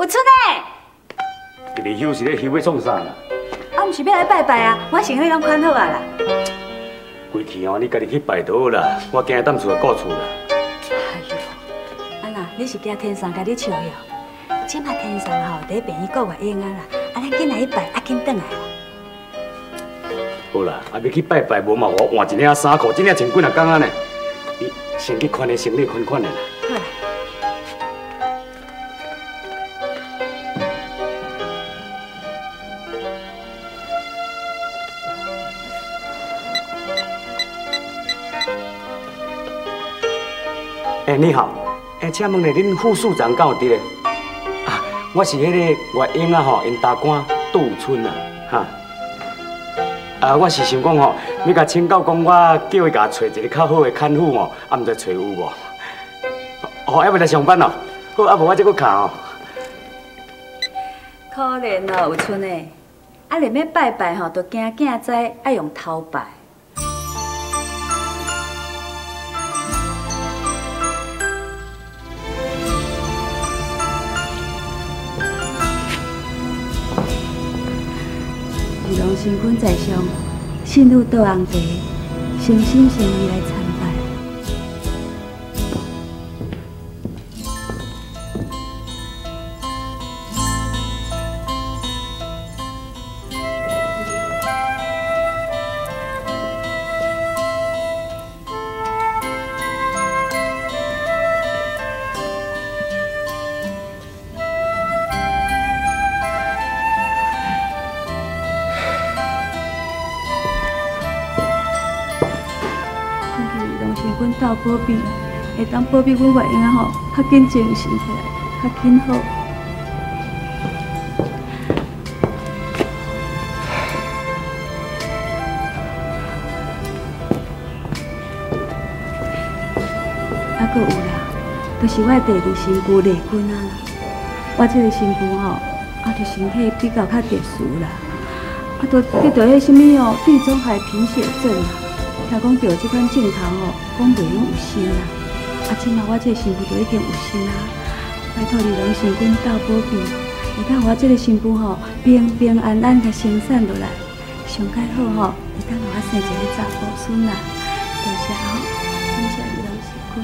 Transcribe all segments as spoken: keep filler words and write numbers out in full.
有春诶！ 伫咧休是咧休要创啥啦？ 啊，毋是要来拜拜啊，我行李拢款好啊啦。 规气哦，你家己去拜倒啦，我惊当厝就顾厝啦。 哎呦，啊那你是惊天上甲你笑哟？即马天上吼，伫病院国外用啊啦，啊咱紧来去拜，啊紧转来啦。 好啦，啊要去拜拜，无嘛我换一领衫裤，一领穿几若工仔呢？你先去款个行李款款的啦。 好啦。 哎，你好，哎，请问咧，恁副署长敢有伫咧？啊，我是迄个外英啊吼，因大官杜春啊，哈。啊，我是想讲吼，你甲请教讲，我叫伊甲找一个较好的看护哦，啊，毋知找有无？哦，要不来上班哦？好，啊无我再去看哦。 可怜哦，有春诶，啊，连要拜拜吼，都惊囝知爱用头拜。二龙神君在上，信入道红茶，诚心诚意来参拜。阮斗保庇，会当保庇阮外婴仔吼，较紧精神起来，较紧好。啊，阁有啦，就是我第二身躯丽君啊啦。我这个身躯吼，啊，就身体比较较特殊啦，啊，都得到迄什么哦，地中海贫血症啦。听讲着这款镜头吼，讲袂用有心啦，啊，即马我这身躯就已经有心啦。拜托二龙神君斗保庇，会当我这个身躯吼平平安安甲生产落来，上介好吼，会当我生一个查甫孙啦。多谢吼，感谢二龙神君。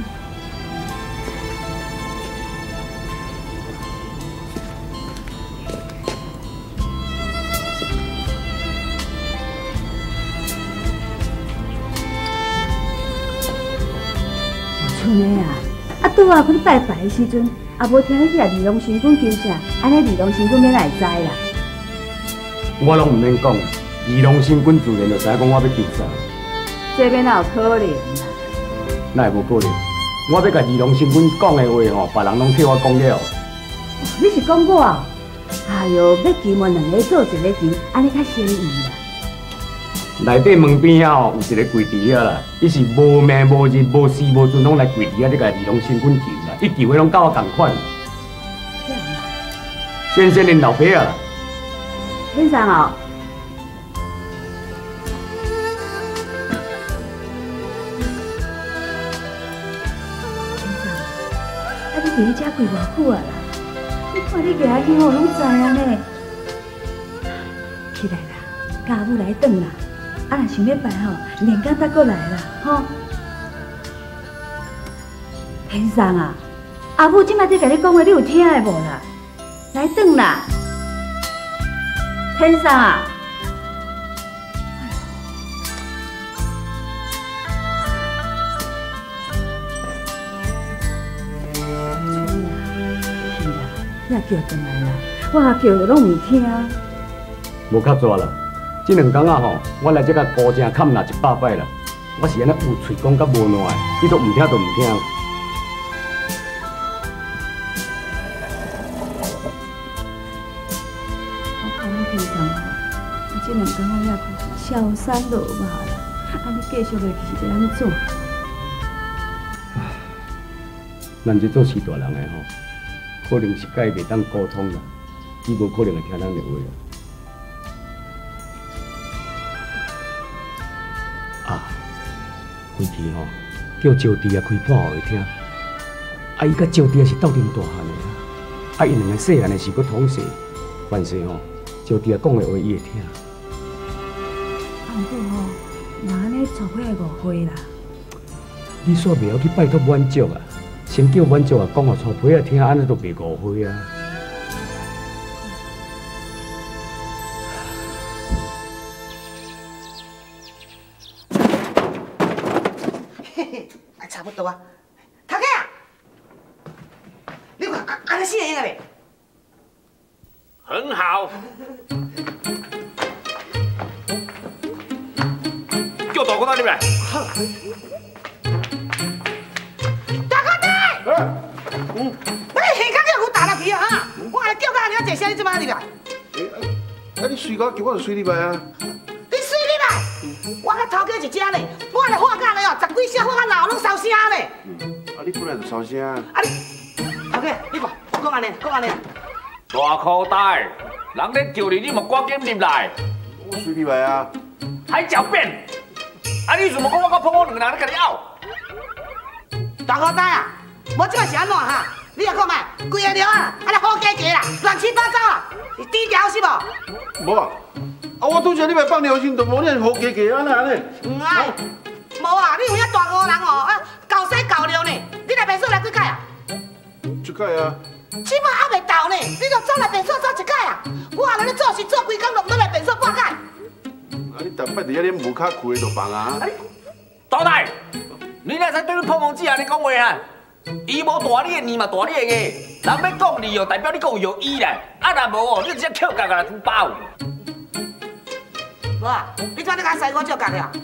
春的啊，啊拄啊，去拜拜的时阵，也无听你去啊二龙神君求啥，安尼二龙神君要来知啦。 我拢唔免讲，二龙神君自然就知影讲我要求啥。 这边哪有可能啦？ 哪会无可能？我要甲二龙神君讲的话吼，别人拢替我讲了。 你是讲我啊？哎哟，要求问两个做一个球，安尼较心意啦。 内底门边啊，有一个跪地啊啦，伊是无命无日无时无阵拢来跪地啊，你甲二龙神君求啦，伊求的拢甲我同款。先生恁老爸啊。 先生哦。先生，啊你伫咧遮跪偌久啊啦？你看你徛起吼，拢知啊呢。起来啦，家母来转啦。啊，若想要拜吼，连家再过来啦，吼。天生啊，阿母即摆在甲你讲话，你有听的无啦？来转啦，天生啊。是啦，你也叫转来啦，我叫就拢唔听。 无较抓啦。这两天啊吼，我来这甲高正砍啦一百摆啦，我是安尼有喙讲甲无烂的，你都唔听都唔听。 我看你平常吼，你这两天我也小三落嘛啦，啊你继续落去是要安怎？ 咱这做事大人的吼，可能是甲伊袂当沟通啦，伊无可能会听咱的话啦。啊，规矩吼，叫招娣啊开破互伊听，啊伊甲招娣是斗阵大汉的啊， 啊，因两个细汉的时佫同岁，凡事吼，就伫啊讲的话伊会听。 啊，不过吼，若安尼错过误会啦。 你煞袂晓去拜托满足啊？先叫满足啊讲互错批啊听，安尼都袂误会啊。 嘿嘿，还差不多啊。头家啊，你看安安尼死会用未？ 很好。叫大哥哪里来？ 大哥仔，嗯，我你下骹叫我打落去啊哈！我安尼叫到安尼啊，一声，你做嘛入来？ 啊，你随我叫我就随你来啊！ 你随你来，我甲头家一只咧，我安尼话讲咧哦，十几声话甲闹拢收声咧。 啊，你本来就收声。 啊你，头家，你看，我讲安尼，讲安尼。 大口袋，人咧叫你，你莫赶紧入来。 我随你来啊！ 还狡辩！啊，你怎么讲我甲碰我两个人咧甲你拗？ 大哥仔啊，无即摆是安怎哈？你也看卖，规个寮啊，安尼好加加啦，乱七八糟啦，你低调是无？ 无啊，啊我拄则你来放良心，都无你好加加安尼安尼。 唔爱，无啊，你有遐大个人哦，啊，搞西搞料呢？你来便所来几届啊？ 一届啊。 起码还袂到呢，你就走来便所走一届啊？我安尼咧做事做规工，拢要来便所半届。 啊，你逐摆伫遐咧无卡开就放啊！ 大大，你哪使对你碰碰子安尼讲话啊？伊无大你的年嘛大你的个，人要讲你哦，代表你讲有伊咧，啊若无哦，你直接扣价来出包。 无啊，你怎你敢使我照价了？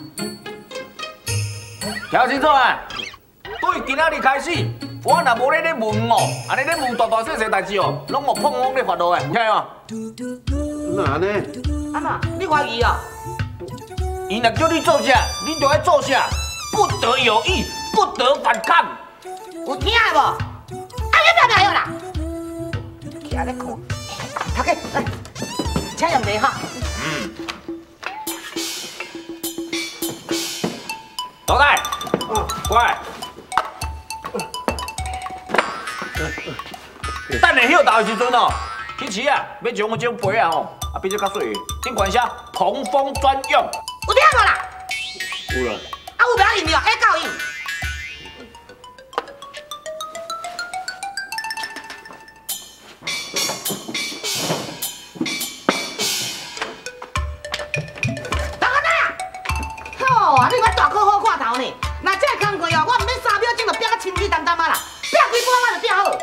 听清楚啊！对今仔日开始，我若无咧咧问哦，安尼咧问大大小小代志哦，拢莫碰我咧发落的，听无？ 哪安尼？ 安怎？你怀疑哦？ 伊若叫你做啥，你就要做啥，不得有意，不得反抗。 有听的无？啊，你不要啦！徛咧看，头家来，请用茶哈。 嗯。老大，过来。等下休豆的时阵哦，去市啊，要将我种杯啊吼，啊比这较水，顶管写通风专用。 有听无啦？ 有啦。 啊，有不要饮料，爱够饮。大哥仔啊！吼，啊你捌大哥好看头呢？那这个工课哦，我唔免三秒钟就拼到清气淡淡啊啦，拼几半我就拼好。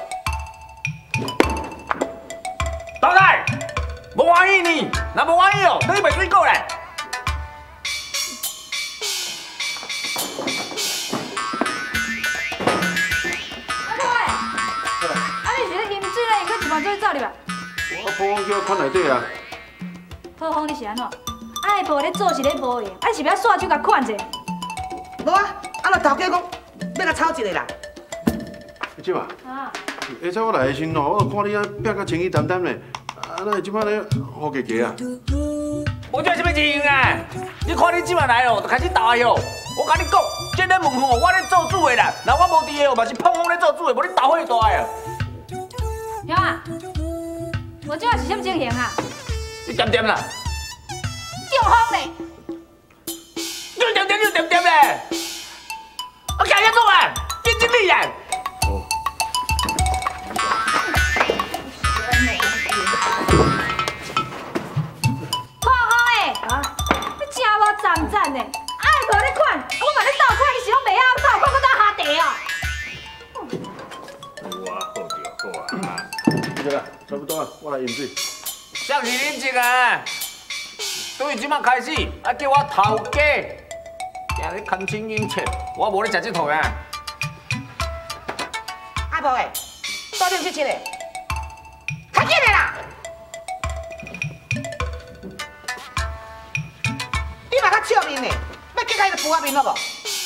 老大，无欢喜呢，若无欢喜哦，等你袂水果咧。 嘛做走入来， 我帮我叫我看内底啊。 好风你是安怎？爱无咧做是咧无用，爱是要刷手甲款者。 无啊，啊若头家讲要甲炒一个啦。 你即嘛？ 啊。 下早我来的时候，我看你啊拼甲清气淡淡的，啊那即摆咧好加加啊。 我叫什么情啊？你看你即摆来哦，就开始打哟。我甲你讲，这个门吼，我咧做主的啦，若我无伫的哦，嘛是碰风咧做主的，无你打火大啊。 兄啊，无即摆是啥物情形啊？ 你点点啦？ 中风咧！ 你点点你点点咧？我改样做啊，见经理啊！ 哦。 看风诶！啊！你真无站站咧，爱无咧款，我嘛咧倒看，你是拢袂晓倒看，我当下地哦。 我好着好啊。对啦，差不多啊，我来饮水。 像是恁这个啊，对即摆开始，啊叫我头家，今日空清饮切，我无咧食这套啊。 阿婆诶，多点去吃咧，快紧的啦！你嘛较笑面呢，要结开个浮啊面好无？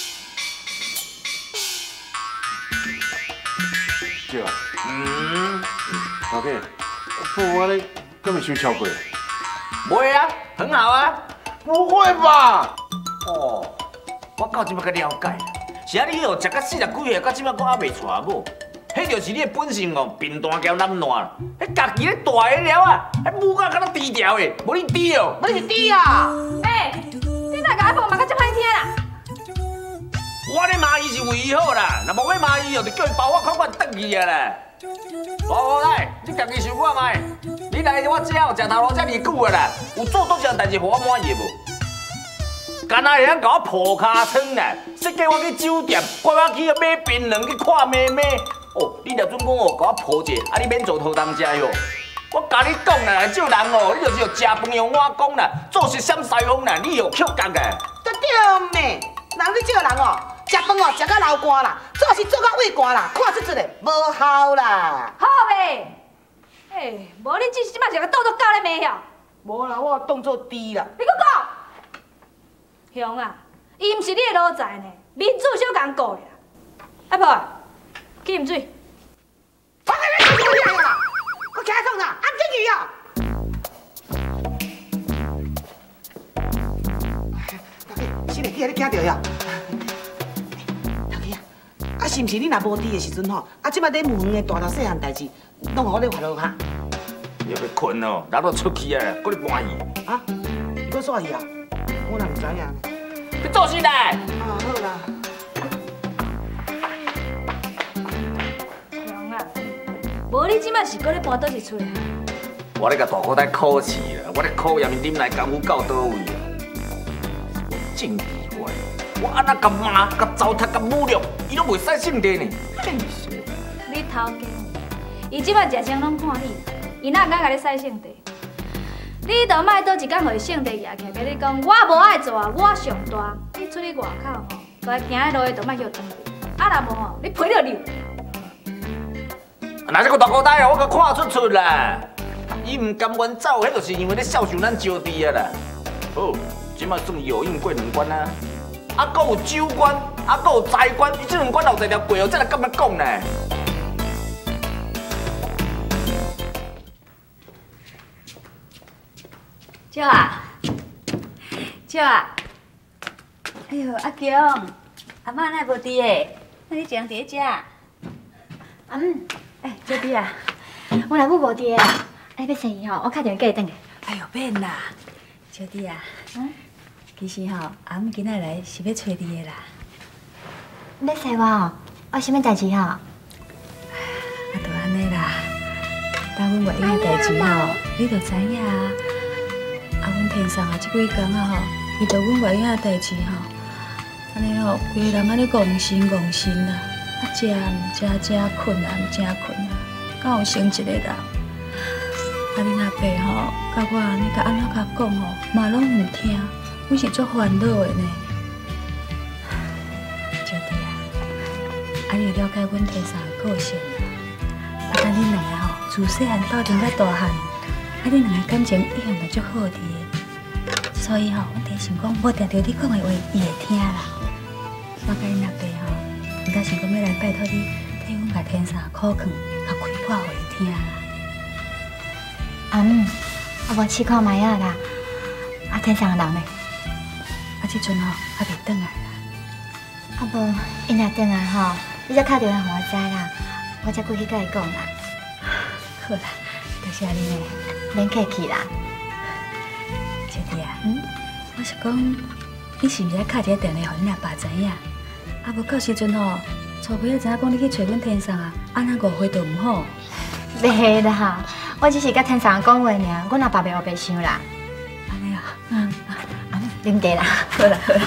对啊。 嗯。 头家，不我咧，根本伤超过。 不会啊，很好啊。 不会吧？ 哦，我到即摆才了解，是啊，你哦食到四十几岁，到即摆讲还未娶某， 迄就是你的本性哦，贫惰交懒惰。迄家己咧大个了啊，迄母甲敢若低调的，无你低哦。 我是低啊！ 哎，你哪个阿婆嘛甲遮歹听啦？ 我咧骂伊是为伊好啦，若无要骂伊哦，就叫伊包我款款转去啊啦。大无来，你家己想看卖？你来我遮哦，食头路遮尼久啊啦，有做多少代志互我满意无？干那会晓甲我抱骹床啦，说叫我去酒店，拐我去买槟榔去看妹妹。哦，你若准讲哦，甲我抱者，啊你免做拖当食哟。我甲你讲啦，这人哦，你就是要食饭用碗讲啦，做事闪西风啦，你有口角的。 对对咩？人你这个人哦，食饭哦食到流汗啦，做事做到胃寒啦，看出出来无效啦。 好呗。哎，无你这即摆是个当作狗咧骂晓？ 无啦，我当作猪啦。 你搁讲？兄啊，伊毋是你的老在呢，民主小共顾的啦。阿婆，去啉水。 我跟你讲你来啦，我起来创啥？按进去啊！大哥，是个记你惊到呀？大哥啊，啊是毋是你若无伫的时阵吼，啊即摆咧问的大大细汉代志，拢互我咧发落哈？ 你要困哦，哪都出去啊，搁咧搬伊。 啊？你搁煞去啊？我哪唔知影？ 你做啥来？ 啊，好啦。 兄啊，无你即摆是搁咧搬倒一厝啊？ 我咧甲大哥在考试啦，我咧考验恁来功夫到倒位啊？真奇怪，我安那甲骂、甲糟蹋、甲侮辱，伊拢袂使性地呢。 你头家，伊即摆食啥拢看你，伊哪敢甲你使性地？你着莫倒一工互伊性地举起来，甲你讲我无爱做啊，我上大。你出去外口吼，该行的路的着莫休转去，啊若无吼，你赔着你。 哪这个大哥大哦，我甲看出出啦。伊唔甘愿走，迄就是因为咧孝顺咱招弟啊啦。好，即摆算有应过两关啊，啊，搁有州关，啊，搁有财关，伊这两关后一条过哦，才来咁样讲呢。 少啊，少啊！哎呦，阿强，阿嬷哪无伫诶？那你怎伫咧食？ 阿姆， 哎，小弟啊， 我老母无伫啦，你要生意吼，我打电话叫伊转来。 哎呦，免啦，小弟啊，嗯，其实吼，阿姆今仔来是要找你的啦。 要找我哦？我啥物代志吼？ 啊，就安尼啦。当阮外甥的代志吼，你着知影啊。啊，阮天上啊，即几工啊吼，为着阮外甥的代志吼，安尼吼，规个人安尼戆心戆心啦，啊，食毋食，食困啊毋食困啊，敢有生一个人？啊，恁阿伯吼，甲我安尼甲安怎甲讲吼，嘛拢毋听，阮是足烦恼的呢。小弟啊，啊，你了解阮天上的个性啊？啊，咱恁两个吼，自细汉斗阵到大汉。啊，恁两个感情一向就足好滴的，所以吼，阮提想讲，无定着你讲的话，伊会听啦。我甲恁阿伯吼，毋但想讲要来拜托你，替阮甲天煞苦劝，甲开破互伊听啦。 阿姆，我无试看卖啊啦，啊天上的人呢？ 啊，即阵吼，还袂转来啦。 啊无，伊若转来吼，你才敲电话互我知啦，我才过去甲伊讲啦。 好啦，多谢你呢。 免客气啦， 小弟啊，嗯，我是讲，你是毋是爱敲一个电话，互恁阿爸知影？啊，无到时阵吼，除非要知影讲你去找阮天上啊，安那误会就毋好。 袂啦，我只是甲天上讲话尔，阮阿爸袂后白想啦。 安尼啊，嗯， 啊，啉茶啦， 好啦好啦。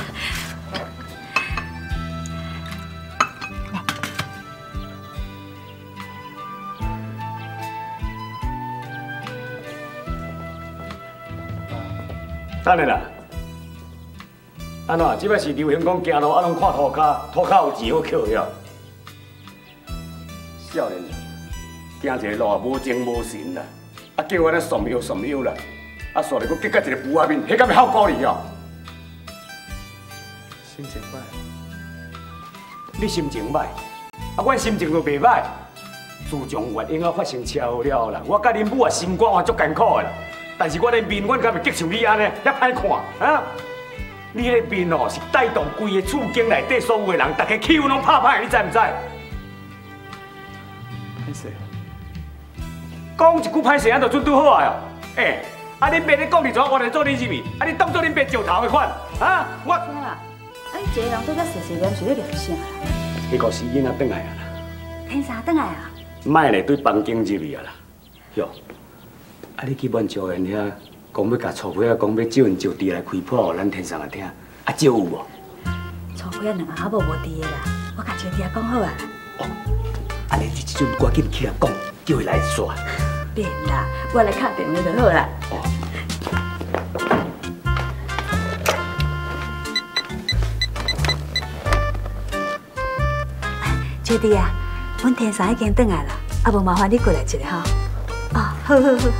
等下啦，安怎？即摆是流行讲行路啊，拢看涂骹，涂骹有字好扣了。少年人，行一个路啊，无情无神啦，啊叫我安尼送腰送腰啦，啊煞嚟佫结甲一个牛仔面，迄敢会好鼓你哦？心情歹，你心情歹，啊阮心情就袂歹。自从月英啊发生车祸了啦，我甲恁母啊心肝也足艰苦的啦。但是我的面，我敢会激像你安尼遐歹看啊！你的面哦，是带动规个厝境内底所有的人，大家气氛拢拍歹，你知唔知？ 歹势。 讲一句歹势，安就准拄好啊哟！哎，啊恁爸咧讲你怎我来做你入去，啊你当做恁爸石头的款，啊我。 啥啦？啊你一个人做遮细细念，是咧念啥啦？ 迄个是囡仔转来啊啦。 天啥转来啊？ 卖咧对房间入去啊啦。哟，啊你去万昭园遐讲要甲厝皮啊，讲要借因招弟来开铺，咱天上来听，啊招有无？ 厝皮啊两下无无伫的啦，我甲招弟啊讲好啊。 哦，安尼你即阵赶紧起来讲，叫伊来煞。 免啦，我来敲电话就好啦。 哦。 招弟啊，阮天生已经转来啦，啊无麻烦你过来一下吼。哦，好好好。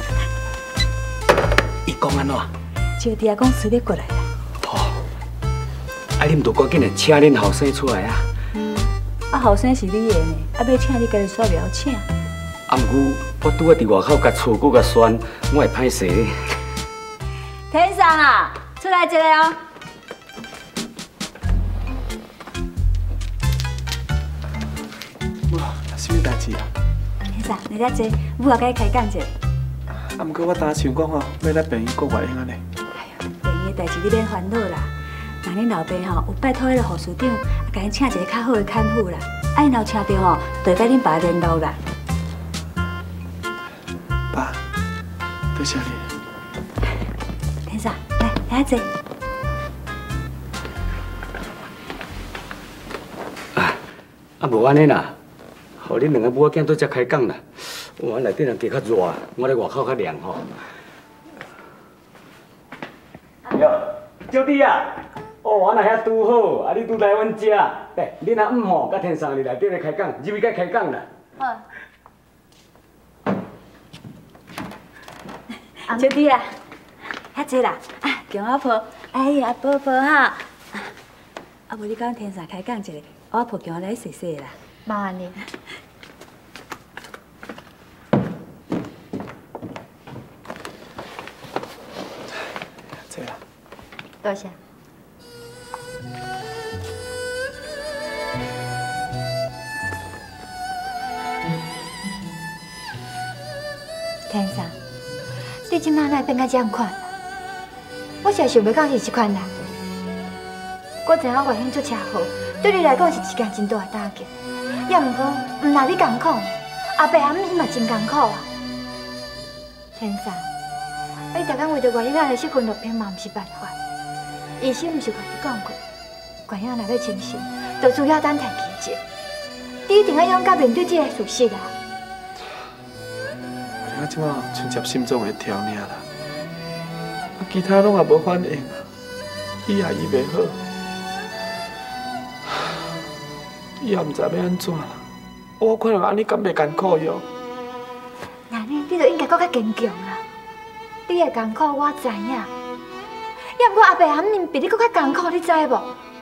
伊讲安怎？ 招弟啊，讲随你过来啦。 哦。啊，你毋着赶紧来请恁后生出来啊。 嗯。啊，后生是你的呢，啊要请你家己煞袂晓请。 啊，毋过我拄啊伫外口甲厝骨甲栓，我会歹势咧。 天生啊，出来一个哦。 哇，啥物代志啊？ 天生，你遮坐，母后甲你开讲者。 啊，毋过我当想讲吼，要来病院过外兄呢。 哎呦，病院代志你免烦恼啦。那恁老爸吼有拜托迄个护士长，啊，甲因请一个较好的看护啦。啊，因若请到吼，就甲恁爸联络啦。 爸，多谢你。 天生，来，来坐。 啊，啊无安尼啦，互恁两个母仔囝做遮开讲啦。我内底人加较热，我咧外口较凉吼。哟，招弟啊，哦，我那遐拄好，啊你拄来阮遮，来，恁阿姆吼，甲天上伫内底咧开讲，入去甲开讲啦。 好。招弟啊，遐济啦，啊，叫我抱，哎呀，抱抱哈。啊，无你讲天上开讲一下，我抱叫我来洗洗啦。 麻烦你。 坐啦。 多谢。天生，你即摆哪变甲这样款？我实在想袂到是即款人。我知影外兄做车祸，对你来讲是一件真大的打击。也毋过，毋拿你艰苦，阿伯阿姆伊嘛真艰苦啊。天生，你逐工为着外兄来失魂落魄嘛，毋是办法。医生毋是甲你讲过，外兄若要清醒，就需要等待奇迹。你一定要勇敢面对这个事实啊！ 我即马剩接心脏的条尔啦，啊，其他拢也无反应啊，医也医袂好，以后毋知要安怎啦。我可能安尼敢袂艰苦哟。 那呢，你就应该搁较坚强啦。你的艰苦我知影，也毋过阿伯阿姆比你搁较艰苦，你知无？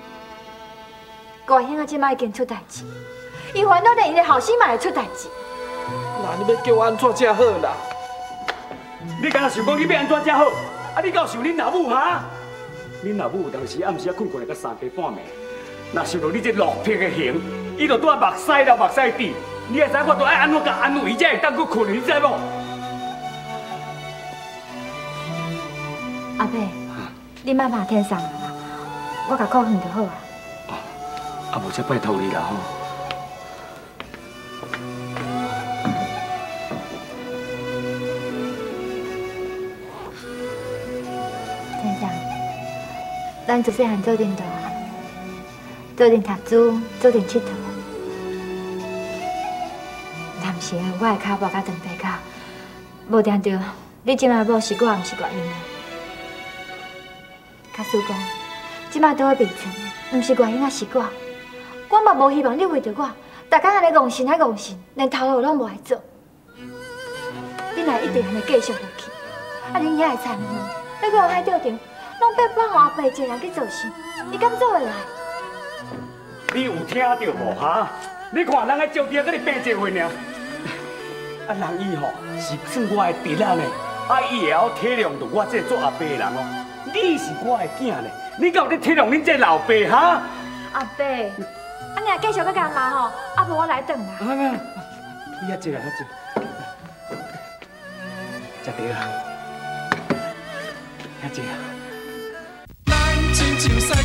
外兄啊，即摆已经出代志，伊烦恼连伊的后生嘛会出代志。 那你要叫我安怎才好啦？ 你敢若想讲你要安怎才好？啊，你敢有想恁老母哈？恁老母有当时暗时啊困过来到三更半暝，若想到你这落魄的形，伊就拄啊目屎流目屎滴，你会知我都爱安怎甲安慰伊才会当去困，你知无？ 阿伯，你莫骂天上啦，我甲靠远就好啊。 啊，无则拜托你啦吼。 天上，咱自细汉做阵大汉，做阵读书，做阵佚佗。但是我的脚无甲长大脚，无定着你即摆某是我，毋是外因啊。假使讲，即摆倒喺面前的，毋是外因啊，是我。我嘛无希望你为着我，逐工安尼戆神啊戆神，连头路拢无爱做。你若一直安尼继续落去，啊，恁遐的田园，要搁有海钓场，拢变放互阿伯一个人去做事，你敢做会来？ 你有听到无哈？你看人个招弟搁你变这话呢？啊，人伊吼是算我的侄仔呢，啊，伊会晓体谅到我这做阿伯的人哦。你是我的囝呢，你敢有咧体谅恁这老爸哈？ 阿伯，啊，你若继续搁干嘛吼？啊，无我来转啦。 啊， 你遐坐啊，遐坐。食对啊，遐坐啊。